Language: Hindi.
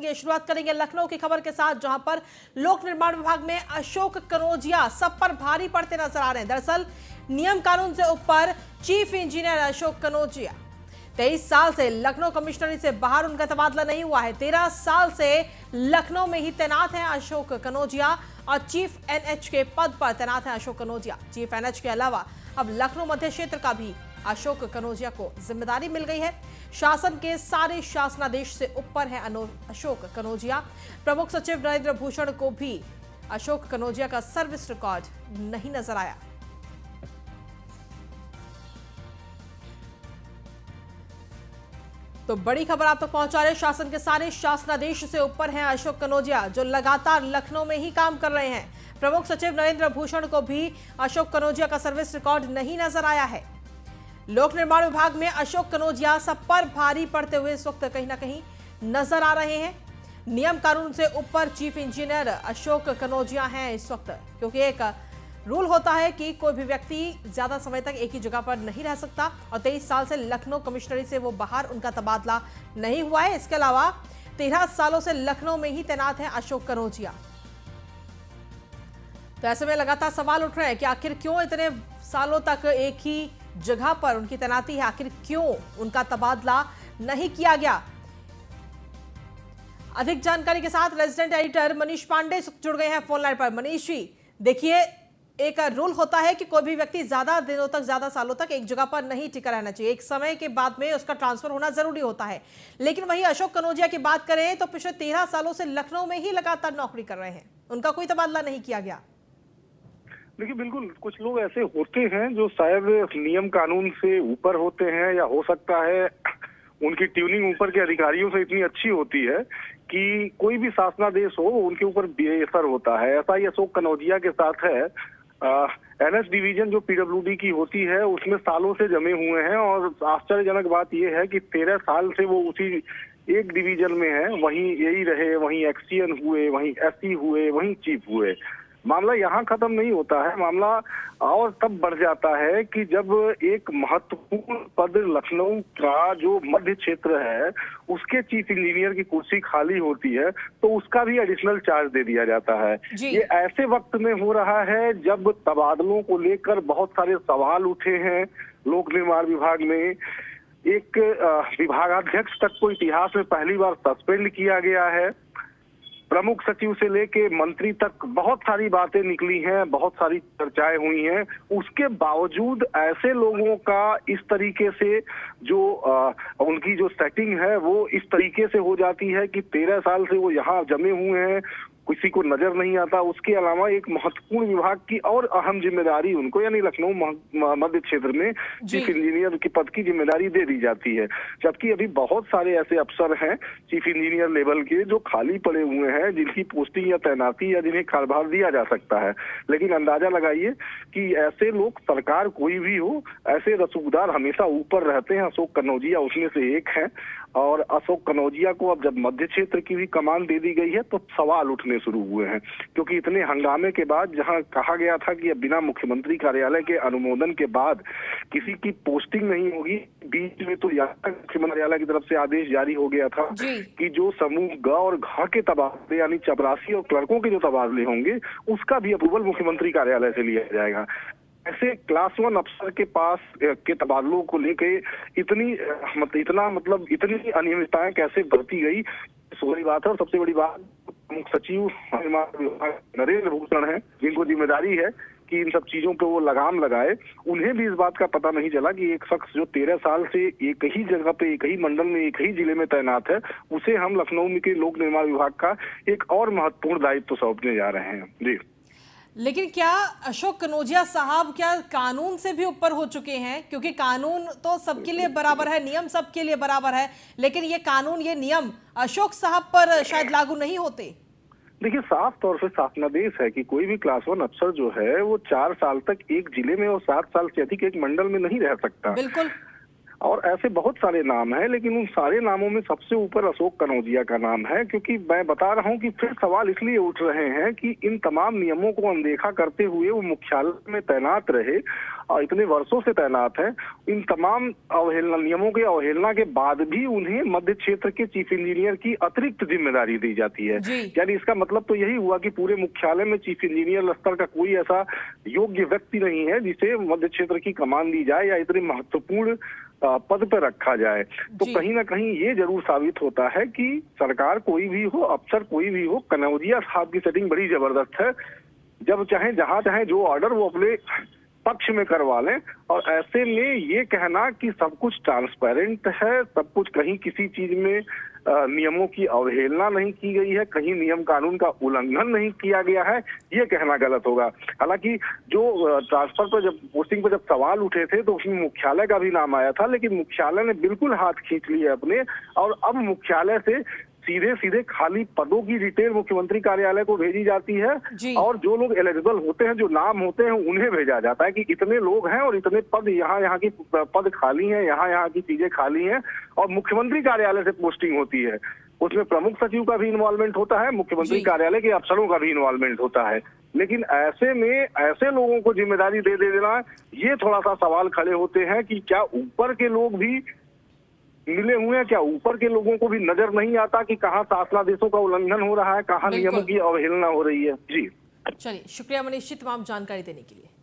ये शुरुआत करेंगे लखनऊ की खबर के साथ, जहां पर लोक निर्माण विभाग में अशोक कनौजिया सब पर भारी पड़ते नजर आ रहे हैं। दरअसल नियम कानून से ऊपर चीफ इंजीनियर अशोक कनौजिया 23 साल से लखनऊ कमिश्नरी से बाहर उनका तबादला नहीं हुआ है। 13 साल से लखनऊ में ही तैनात हैं अशोक कनौजिया और चीफ एनएच के पद पर तैनात हैं अशोक कनौजिया। चीफ एनएच के अलावा अब लखनऊ मध्य क्षेत्र का भी अशोक कनौजिया को जिम्मेदारी मिल गई है। शासन के सारे शासनादेश से ऊपर है अशोक कनौजिया। प्रमुख सचिव नरेंद्र भूषण को भी अशोक कनौजिया का सर्विस रिकॉर्ड नहीं नजर आया। तो बड़ी खबर आप तक पहुंचा रहे, शासन के सारे शासनादेश से ऊपर हैं अशोक कनौजिया, जो लगातार लखनऊ में ही काम कर रहे हैं। प्रमुख सचिव नरेंद्र भूषण को भी अशोक कनौजिया का सर्विस रिकॉर्ड नहीं नजर आया है। लोक निर्माण विभाग में अशोक कनौजिया सब पर भारी पड़ते हुए इस वक्त कहीं ना कहीं नजर आ रहे हैं। नियम कानून से ऊपर चीफ इंजीनियर अशोक कनौजिया हैं इस वक्त, क्योंकि एक रूल होता है कि कोई भी व्यक्ति ज्यादा समय तक एक ही जगह पर नहीं रह सकता और 23 साल से लखनऊ कमिश्नरी से वो बाहर उनका तबादला नहीं हुआ है। इसके अलावा 13 सालों से लखनऊ में ही तैनात है अशोक कनौजिया। तो ऐसे में लगातार सवाल उठ रहे हैं कि आखिर क्यों इतने सालों तक एक ही जगह पर उनकी तैनाती है, आखिर क्यों उनका तबादला नहीं किया गया। अधिक जानकारी के साथ रेजिडेंट एडिटर मनीष पांडे जुड़ गए हैं फोन लाइन पर। मनीष जी, देखिए एक रूल होता है कि कोई भी व्यक्ति ज्यादा दिनों तक, ज्यादा सालों तक एक जगह पर नहीं टिका रहना चाहिए, एक समय के बाद में उसका ट्रांसफर होना जरूरी होता है। लेकिन वहीं अशोक कनौजिया की बात करें तो पिछले 13 सालों से लखनऊ में ही लगातार नौकरी कर रहे हैं, उनका कोई तबादला नहीं किया गया। देखिए, बिल्कुल कुछ लोग ऐसे होते हैं जो शायद नियम कानून से ऊपर होते हैं, या हो सकता है उनकी ट्यूनिंग ऊपर के अधिकारियों से इतनी अच्छी होती है कि कोई भी शासनादेश हो उनके ऊपर बेअसर होता है। ऐसा ही अशोक कनौजिया के साथ है। एनएच डिवीजन जो पीडब्ल्यूडी की होती है उसमें सालों से जमे हुए हैं, और आश्चर्यजनक बात यह है कि 13 साल से वो उसी एक डिवीजन में है, वहीं यही रहे, वहीं एक्सटीएन हुए, वहीं एससी हुए, वहीं चीफ हुए। मामला यहाँ खत्म नहीं होता है, मामला और तब बढ़ जाता है कि जब एक महत्वपूर्ण पद लखनऊ का जो मध्य क्षेत्र है उसके चीफ इंजीनियर की कुर्सी खाली होती है तो उसका भी एडिशनल चार्ज दे दिया जाता है। ये ऐसे वक्त में हो रहा है जब तबादलों को लेकर बहुत सारे सवाल उठे हैं लोक निर्माण विभाग में। एक विभागाध्यक्ष तक को इतिहास में पहली बार सस्पेंड किया गया है। प्रमुख सचिव से लेके मंत्री तक बहुत सारी बातें निकली हैं, बहुत सारी चर्चाएं हुई हैं। उसके बावजूद ऐसे लोगों का इस तरीके से जो उनकी जो सेटिंग है वो इस तरीके से हो जाती है कि 13 साल से वो यहाँ जमे हुए हैं, किसी को नजर नहीं आता। उसके अलावा एक महत्वपूर्ण विभाग की और अहम जिम्मेदारी उनको, यानी लखनऊ मध्य क्षेत्र में चीफ इंजीनियर की पद की जिम्मेदारी दे दी जाती है। जबकि अभी बहुत सारे ऐसे अफसर हैं चीफ इंजीनियर लेवल के जो खाली पड़े हुए हैं, जिनकी पोस्टिंग या तैनाती या जिन्हें कार्यभार दिया जा सकता है। लेकिन अंदाजा लगाइए कि ऐसे लोग, सरकार कोई भी हो, ऐसे रसूखदार हमेशा ऊपर रहते हैं। अशोक कनौजिया उसमें से एक है, और अशोक कनौजिया को अब जब मध्य क्षेत्र की भी कमान दे दी गई है तो सवाल उठने शुरू हुए हैं, क्योंकि इतने हंगामे के बाद जहां कहा गया था कि अब बिना मुख्यमंत्री कार्यालय के अनुमोदन के बाद किसी की पोस्टिंग नहीं होगी, बीच में तो मुख्यमंत्री कार्यालय की तरफ से आदेश जारी हो गया था कि जो समूह ग और घ के तबादले यानी चपरासी और क्लर्कों के जो तबादले होंगे उसका भी अप्रूवल मुख्यमंत्री कार्यालय से लिया जाएगा। ऐसे क्लास 1 अफसर के पास के तबादलों को लेके इतनी अनियमितताएं कैसे बरती गई, बड़ी बात है। और सबसे बड़ी बात, प्रमुख सचिव नरेंद्र भूषण है, जिनको जिम्मेदारी है कि इन सब चीजों पे वो लगाम लगाए, उन्हें भी इस बात का पता नहीं चला कि एक शख्स जो 13 साल से एक ही जगह पे, एक ही मंडल में, एक ही जिले में तैनात है, उसे हम लखनऊ में के लोक निर्माण विभाग का एक और महत्वपूर्ण दायित्व सौंपने जा रहे हैं। जी, लेकिन क्या अशोक कनौजिया साहब क्या कानून से भी ऊपर हो चुके हैं? क्योंकि कानून तो सबके लिए बराबर है, नियम सबके लिए बराबर है, लेकिन ये कानून, ये नियम अशोक साहब पर शायद लागू नहीं होते। देखिए, साफ तौर से शासनादेश है कि कोई भी क्लास 1 अफसर जो है वो 4 साल तक एक जिले में और 7 साल से अधिक एक मंडल में नहीं रह सकता। बिल्कुल। और ऐसे बहुत सारे नाम हैं, लेकिन उन सारे नामों में सबसे ऊपर अशोक कनौजिया का नाम है। क्योंकि मैं बता रहा हूं कि फिर सवाल इसलिए उठ रहे हैं कि इन तमाम नियमों को अनदेखा करते हुए वो मुख्यालय में तैनात रहे और इतने वर्षों से तैनात हैं। इन तमाम नियमों की अवहेलना के बाद भी उन्हें मध्य क्षेत्र के चीफ इंजीनियर की अतिरिक्त जिम्मेदारी दी जाती है। यानी इसका मतलब तो यही हुआ कि पूरे मुख्यालय में चीफ इंजीनियर स्तर का कोई ऐसा योग्य व्यक्ति नहीं है जिसे मध्य क्षेत्र की कमान दी जाए या इतने महत्वपूर्ण पद पर रखा जाए। तो कहीं ना कहीं ये जरूर साबित होता है कि सरकार कोई भी हो, अफसर कोई भी हो, कनौजिया साहब की सेटिंग बड़ी जबरदस्त है। जब चाहे जहां चाहे जो ऑर्डर वो अपने पक्ष में करवा लें। और ऐसे में ये कहना कि सब कुछ ट्रांसपेरेंट है, सब कुछ, कहीं किसी चीज में नियमों की अवहेलना नहीं की गई है, कहीं नियम कानून का उल्लंघन नहीं किया गया है, ये कहना गलत होगा। हालांकि जो ट्रांसफर पर जब पोस्टिंग पर जब सवाल उठे थे तो उसमें मुख्यालय का भी नाम आया था, लेकिन मुख्यालय ने बिल्कुल हाथ खींच लिए अपने, और अब मुख्यालय से सीधे सीधे खाली पदों की डिटेल मुख्यमंत्री कार्यालय को भेजी जाती है और जो लोग एलिजिबल होते हैं, जो नाम होते हैं, उन्हें भेजा जाता है कि इतने लोग हैं और इतने पद यहाँ की पद खाली हैं, यहाँ की चीजें खाली हैं। और मुख्यमंत्री कार्यालय से पोस्टिंग होती है, उसमें प्रमुख सचिव का भी इन्वॉल्वमेंट होता है, मुख्यमंत्री कार्यालय के अफसरों का भी इन्वॉल्वमेंट होता है। लेकिन ऐसे में ऐसे लोगों को जिम्मेदारी दे देना, ये थोड़ा सा सवाल खड़े होते हैं कि क्या ऊपर के लोग भी मिले हुए हैं, क्या ऊपर के लोगों को भी नजर नहीं आता कि कहाँ शासनादेशों का उल्लंघन हो रहा है, कहाँ नियमों की अवहेलना हो रही है। जी चलिए, शुक्रिया मनीष जी तमाम जानकारी देने के लिए।